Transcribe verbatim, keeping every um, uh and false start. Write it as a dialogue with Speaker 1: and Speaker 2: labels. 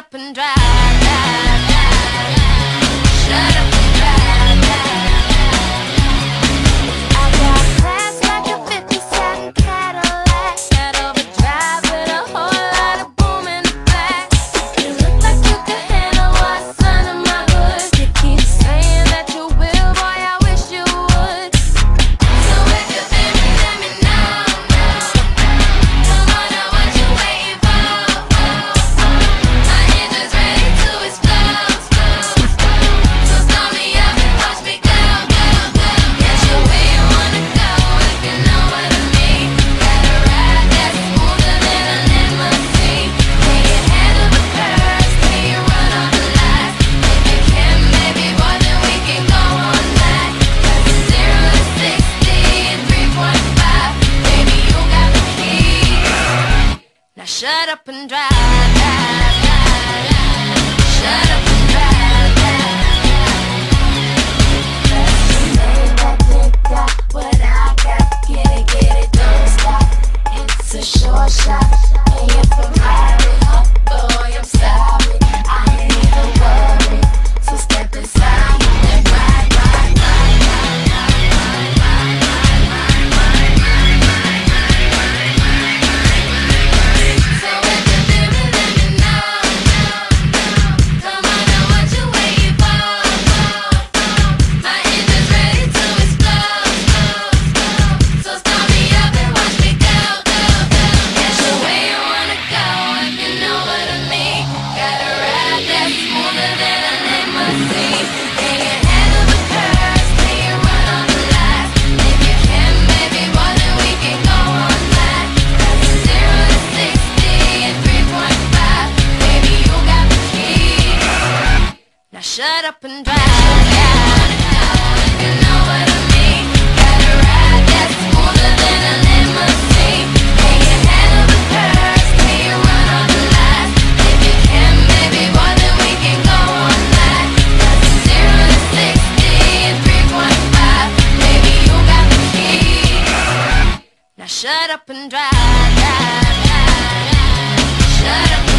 Speaker 1: up and drive, drive, drive, drive. Shut up and drive, drive, drive. I got class like a fifty-seven Cadillac, that overdrive with a whole lot of boom in the back. You look like you could handle what's under my hood. You keep saying that you will, boy, I wish you would. So if you feel me, let me know, know. Come on now, what you waiting for? My engine's ready to explode, explode, explode. So start me up and watch me go, go, go. Get you where you wanna go, if you know what I mean. Got a ride that's smoother than a limousine. Can you handle the curves? Can you run on the lights? If you can, maybe, boy, then we can go all night. Cause it's zero to sixty in three point five. Baby, you got the key. Now shut up and drive, drive, drive, drive. Shut up and drive, drive, drive. That got what I got. Get it, get it, don't stop. It's a short shot. And if I'm riding up, boy, I'm sorry. I ain't even worried. So step inside and ride, ride, ride, ride, ride, ride, ride, ride, ride, ride, ride, ride, ride. So if you feel me, let me know, know, know. Come on now, what you waiting for? My engine's ready to explode, explode, explode. So start me up and watch me go, go, go. Get you where you wanna go, if you know what I mean. Got a ride that's smoother than a limousine. Can you handle the curves? Can you run on the lights? If you can, maybe, boy, then we can go all night. Cause it's zero to sixty in three point five. Baby, you got the key. Now shut up and drive, drive, drive. If you know what I mean. Got a ride that's smoother than a limousine. Can you handle the curves? Can you run on the lights? If you can, maybe, boy, then we can go all night. Cause it's zero to sixty in three point five. Baby, you got the key. Now shut up and drive, drive, drive, drive. Shut up.